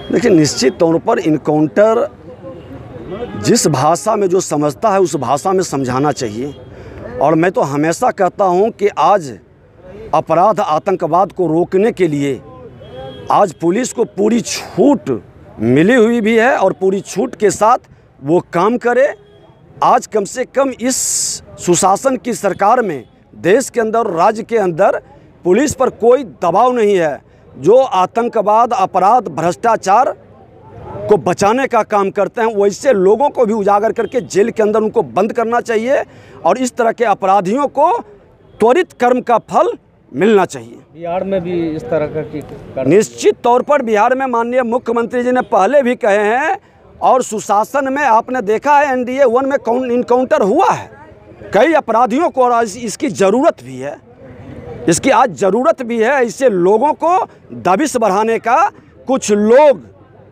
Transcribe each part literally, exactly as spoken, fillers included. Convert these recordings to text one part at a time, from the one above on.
देखिए, निश्चित तौर पर इनकाउंटर जिस भाषा में जो समझता है उस भाषा में समझाना चाहिए। और मैं तो हमेशा कहता हूं कि आज अपराध आतंकवाद को रोकने के लिए आज पुलिस को पूरी छूट मिली हुई भी है और पूरी छूट के साथ वो काम करे। आज कम से कम इस सुशासन की सरकार में देश के अंदर और राज्य के अंदर पुलिस पर कोई दबाव नहीं है। जो आतंकवाद, अपराध, भ्रष्टाचार को बचाने का काम करते हैं वैसे लोगों को भी उजागर करके जेल के अंदर उनको बंद करना चाहिए और इस तरह के अपराधियों को त्वरित कर्म का फल मिलना चाहिए। बिहार में भी इस तरह का की निश्चित तौर पर बिहार में माननीय मुख्यमंत्री जी ने पहले भी कहे हैं और सुशासन में आपने देखा है एन डी ए वन में इनकाउंटर हुआ है कई अपराधियों को और आज इसकी ज़रूरत भी है, इसकी आज ज़रूरत भी है। इससे लोगों को दबिश बढ़ाने का कुछ लोग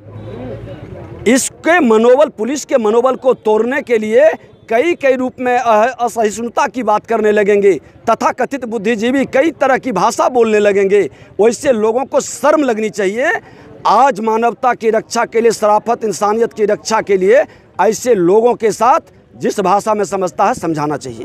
इसके मनोबल, पुलिस के मनोबल को तोड़ने के लिए कई कई रूप में असहिष्णुता की बात करने लगेंगे, तथाकथित बुद्धिजीवी कई तरह की भाषा बोलने लगेंगे। वैसे लोगों को शर्म लगनी चाहिए। आज मानवता की रक्षा के लिए, शराफत, इंसानियत की रक्षा के लिए ऐसे लोगों के साथ जिस भाषा में समझता है समझाना चाहिए।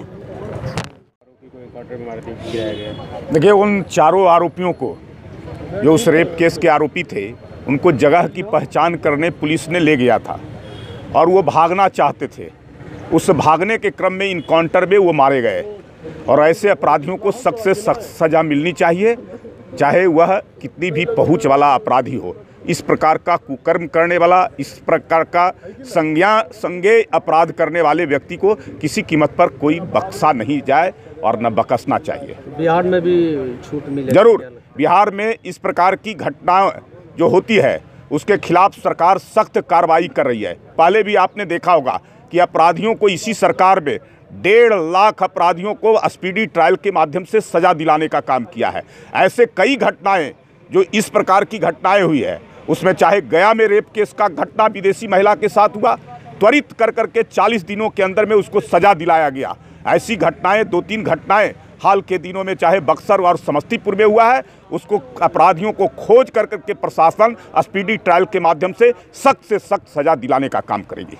देखिए, उन चारों आरोपियों को जो उस रेप केस के आरोपी थे उनको जगह की पहचान करने पुलिस ने ले गया था और वो भागना चाहते थे। उस भागने के क्रम में इनकाउंटर में वो मारे गए और ऐसे अपराधियों को सख्त से सख्त सज़ा मिलनी चाहिए, चाहे वह कितनी भी पहुंच वाला अपराधी हो। इस प्रकार का कुकर्म करने वाला, इस प्रकार का संज्ञा संज्ञेय अपराध करने वाले व्यक्ति को किसी कीमत पर कोई बख्शा नहीं जाए और न बख्शना चाहिए। बिहार में भी छूट मिले जरूर। बिहार में इस प्रकार की घटना जो होती है उसके खिलाफ सरकार सख्त कार्रवाई कर रही है। पहले भी आपने देखा होगा कि अपराधियों को इसी सरकार में डेढ़ लाख अपराधियों को स्पीडी ट्रायल के माध्यम से सजा दिलाने का काम किया है। ऐसे कई घटनाएं जो इस प्रकार की घटनाएं हुई है, उसमें चाहे गया में रेप केस का घटना विदेशी महिला के साथ हुआ, त्वरित कर करके चालीस दिनों के अंदर में उसको सजा दिलाया गया। ऐसी घटनाएं, दो तीन घटनाएं हाल के दिनों में चाहे बक्सर और समस्तीपुर में हुआ है, उसको अपराधियों को खोज कर करके प्रशासन स्पीडी ट्रायल के माध्यम से सख्त से सख्त सजा दिलाने का काम करेगी।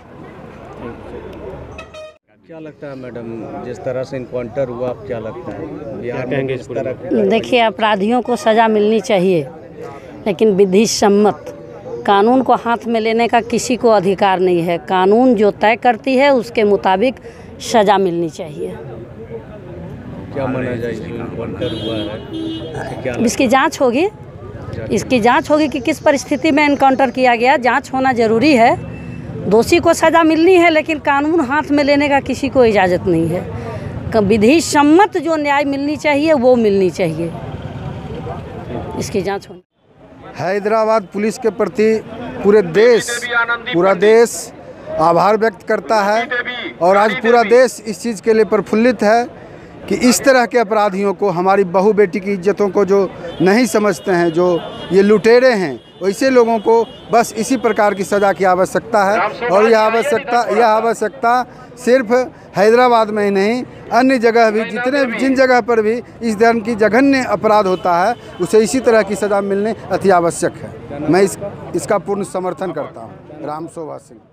क्या लगता है मैडम, जिस तरह से इनकाउंटर हुआ, आप क्या लगता है बिहार में इस तरह? देखिए, अपराधियों को सज़ा मिलनी चाहिए, लेकिन विधि सम्मत। कानून को हाथ में लेने का किसी को अधिकार नहीं है। कानून जो तय करती है उसके मुताबिक सज़ा मिलनी चाहिए। क्या माना जाए इनकाउंटर हुआ है? क्या इसकी जांच होगी, इसकी जांच होगी कि किस परिस्थिति में इनकाउंटर किया गया। जांच होना जरूरी है। दोषी को सज़ा मिलनी है, लेकिन कानून हाथ में लेने का किसी को इजाज़त नहीं है। विधि सम्मत जो न्याय मिलनी चाहिए वो मिलनी चाहिए, इसकी जांच होनी। हैदराबाद पुलिस के प्रति पूरे देश पूरा देश आभार व्यक्त करता है और आज पूरा देश इस चीज़ के लिए प्रफुल्लित है कि इस तरह के अपराधियों को, हमारी बहू बेटी की इज्जतों को जो नहीं समझते हैं, जो ये लुटेरे हैं, वैसे लोगों को बस इसी प्रकार की सज़ा की आवश्यकता है। और यह आवश्यकता यह आवश्यकता सिर्फ हैदराबाद में ही नहीं, अन्य जगह भी, जितने जिन जगह पर भी इस धर्म की जघन्य अपराध होता है उसे इसी तरह की सज़ा मिलने अति आवश्यक है। मैं इस इसका पूर्ण समर्थन करता हूँ। राम शोभा सिंह।